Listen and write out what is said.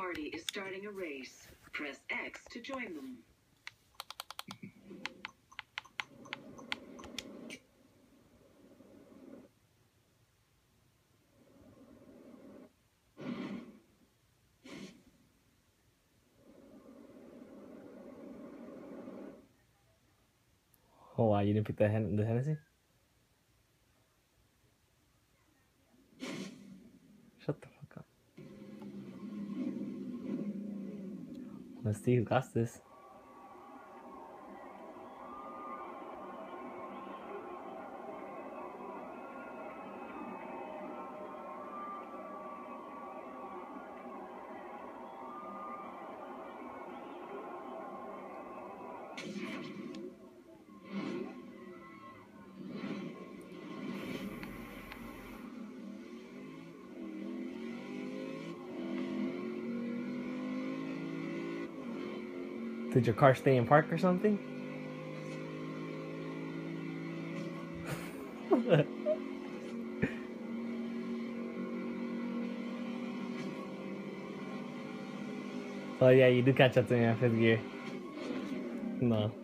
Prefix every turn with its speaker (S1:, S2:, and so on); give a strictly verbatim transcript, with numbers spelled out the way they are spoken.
S1: party is starting a race. Press X to join them.
S2: Oh, why you didn't pick the, Hen the Hennessy? Shut the fuck up. Let's see who got this. Did your car stay in park or something? Oh yeah, you do catch up to me on fifth gear. No.